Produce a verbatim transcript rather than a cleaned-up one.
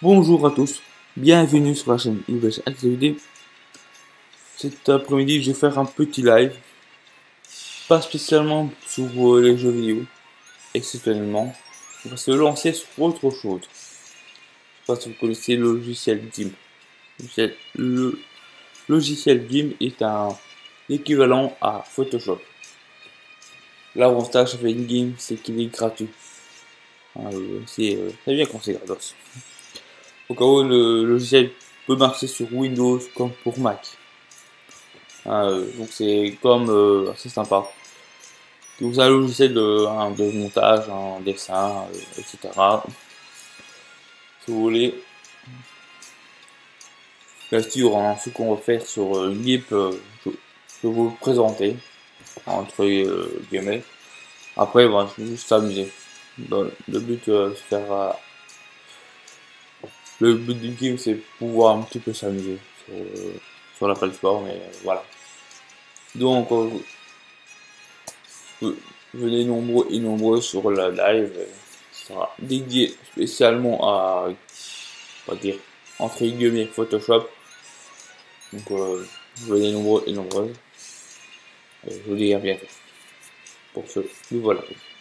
Bonjour à tous, bienvenue sur la chaîne U V Activité. Cet après-midi, je vais faire un petit live, pas spécialement sur euh, les jeux vidéo, exceptionnellement. On va se lancer sur autre chose. Je sais pas si vous connaissez le logiciel GIMP. Le logiciel GIMP est un équivalent à Photoshop. L'avantage avec GIMP, c'est qu'il est gratuit. Euh, c'est euh, bien quand c'est gratos. Au cas où le logiciel peut marcher sur Windows comme pour Mac. Euh, donc c'est comme euh, assez sympa. Vous avez un logiciel de, hein, de montage, un dessin, euh, et cetera. Si vous voulez. Bien sûr, hein, ce qu'on va faire sur euh, GIMP, euh, je, je vais vous le présenter entre euh, guillemets. Après, bon, c'est juste s'amuser. Bon, le but, euh, c'est faire. Euh, le but du GIMP, c'est pouvoir un petit peu s'amuser sur, euh, sur la plateforme, et euh, voilà. Donc, euh, venez nombreux et nombreux sur le live. Euh, qui sera dédié spécialement à, on va dire, entre guillemets, Photoshop. Donc, euh, venez nombreux et nombreuses. Et je vous dis à bientôt pour ce nouveau live.